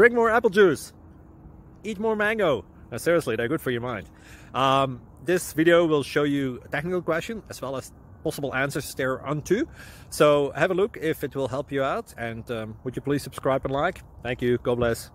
drink more apple juice, eat more mango. No, seriously, they're good for your mind. This video will show you a technical question as well as possible answers thereunto. So have a look if it will help you out, and would you please subscribe and like? Thank you. God bless.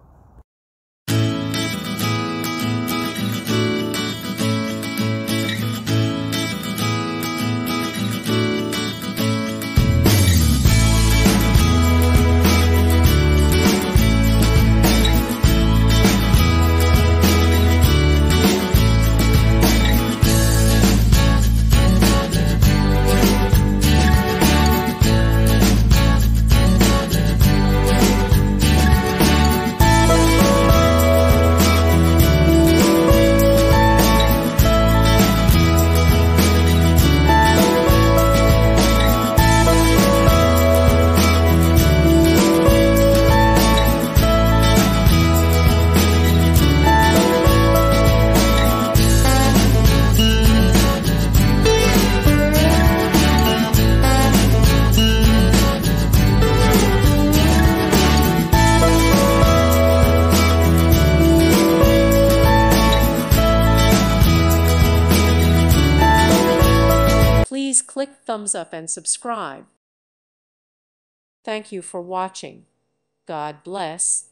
Please click thumbs up and subscribe. Thank you for watching. God bless.